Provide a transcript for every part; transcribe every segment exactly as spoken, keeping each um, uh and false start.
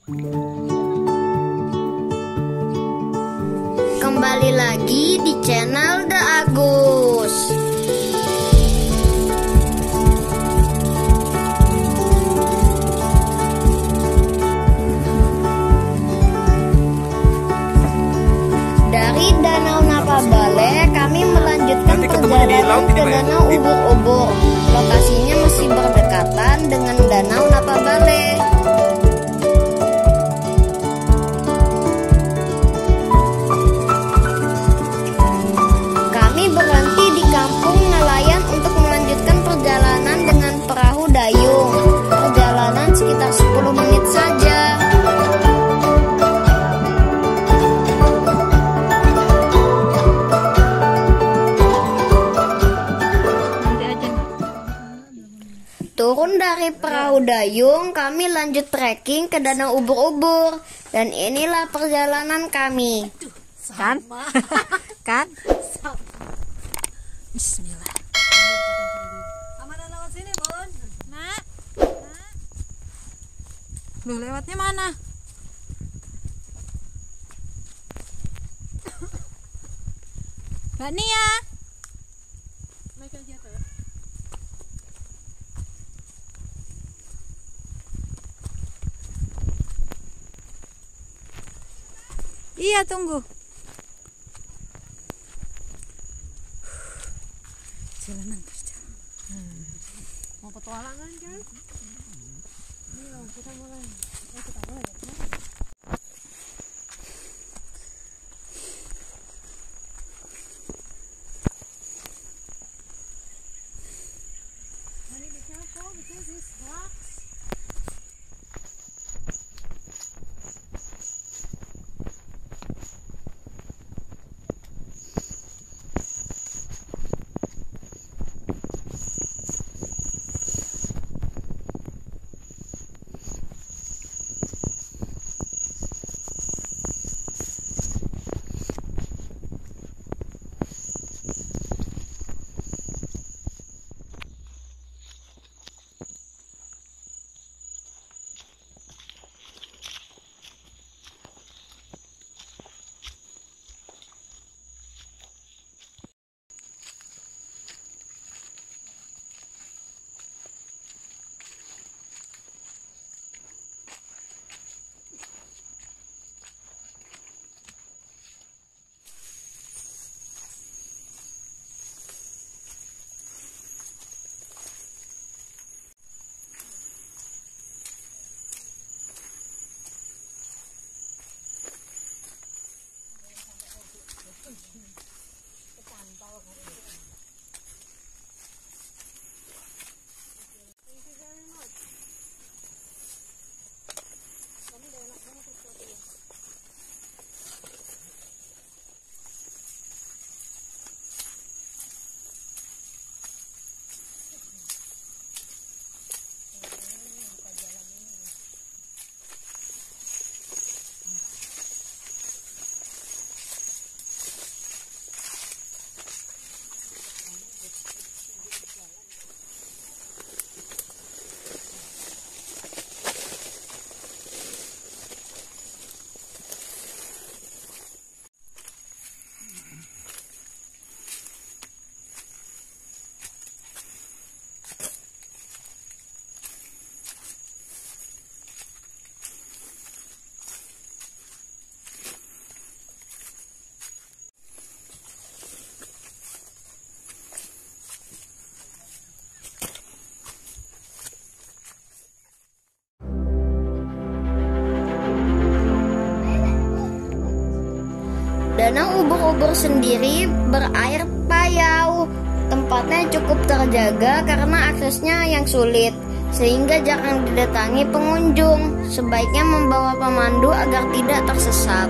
Kembali lagi di channel The Agus. Dari Danau Napabale kami melanjutkan perjalanan ke Danau Ubur-Ubur. Lokasinya masih berdekatan dengan Danau Napabale. Kami berhenti di kampung nelayan untuk melanjutkan perjalanan dengan perahu dayung. Perjalanan sekitar sepuluh menit saja. Turun dari perahu dayung, kami lanjut trekking ke Danau Ubur-Ubur. Dan inilah perjalanan kami. Kan? Kan? Bismillah. Amanah lewat sini, Bun. Nak. Nak. Loh, lewatnya mana? Mbak Nia. Naik aja tuh. Iya, tunggu. Jalanan kerja. Hmm. Mau petualangan kan? Iya, kita mulai. Eh, kita mulai. Honey, be careful because these rocks. Danau Ubur-Ubur sendiri berair payau. Tempatnya cukup terjaga karena aksesnya yang sulit, sehingga jarang didatangi pengunjung. Sebaiknya membawa pemandu agar tidak tersesat.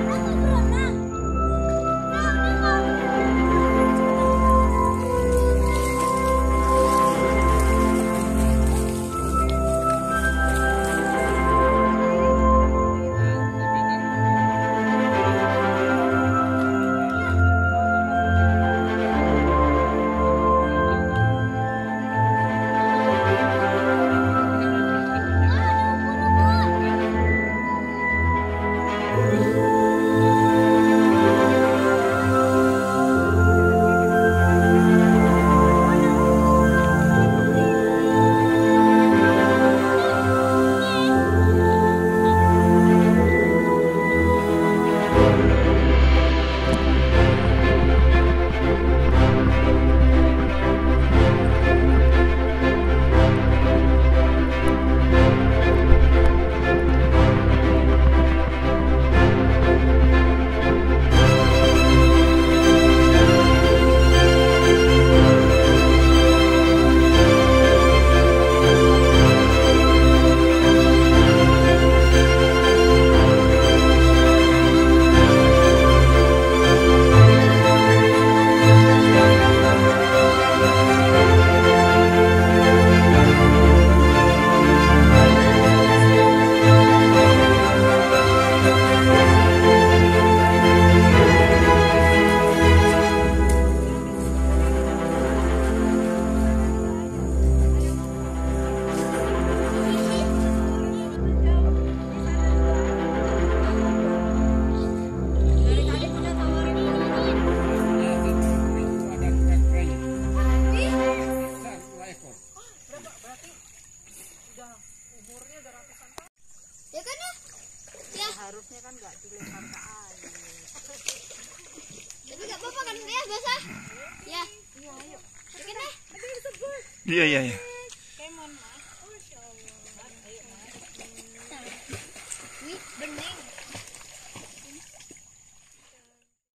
harusnya kan nggak dilempar ke air. Tapi nggak apa-apa kan ya basah? Ya. Iya ayo. Bikin deh. Iya iya iya. Kemon mas. Oh, insya Allah. Ayo mas. Wih bening.